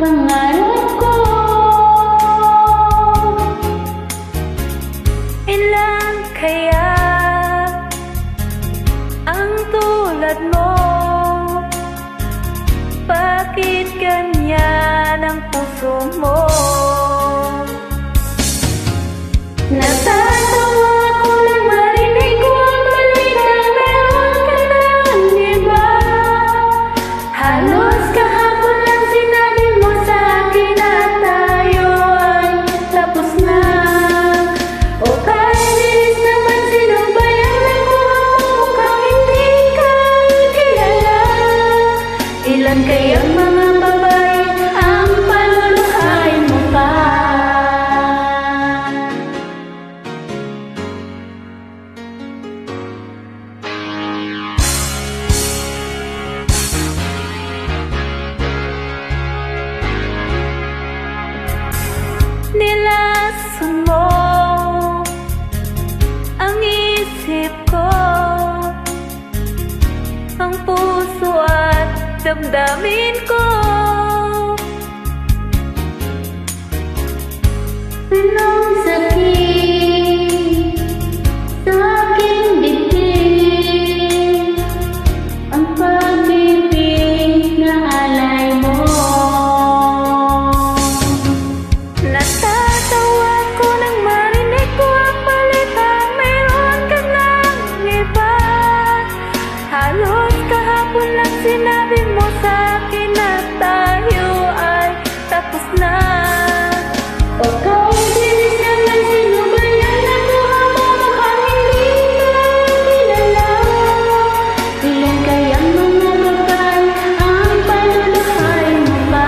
pangarap ko. Ilan kaya ang tulad mo? Bakit ganyan ang puso mo? Natatawa ako nang marinig ko ang balitang meron ka ng iba. Halos kahapon lang sinabi mo sa akin na tayo ay tapos na. O kainis naman, sino ba yung nakuha mo mukhang hindi ka kilala? Ilan kayang mga babae ang paluluhain mo pa? Nilason mo ang isip ko, ang puso at damdamin ko. Anong sakit sa aking dibdib, ang pag-ibig na alay mo. Natatawa ko nang marinig ko ang balitang mayroon ka ng iba. Halos kahapon lang sinabi mo sa akin na tayo ay tapos na. O kainis naman, sino ba yung nakuha mo mukhang hindi ka kilala? Ilan kayang mga babae ang paluluhain mo pa?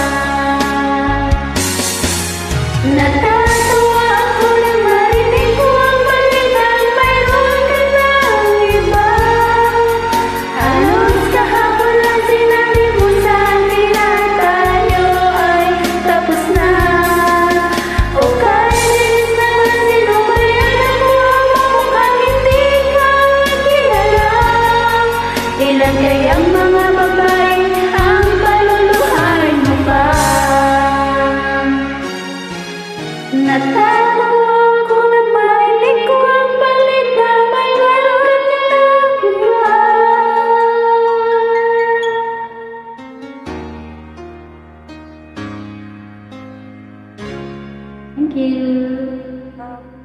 Natatawa ako nang marinig ko ang balitang mayroon ka ng iba. Halos kahapon lang sinabi mo sa akin na tayo ay tapos na. O kainis naman, sino ba yung nakuha mo mukhang hindi ka kilala? Ilan kayang mga babae ang paluluhain mo pa? Natatawa ako nang marinig ko ang balita mayroon ka ng iba. Thank you.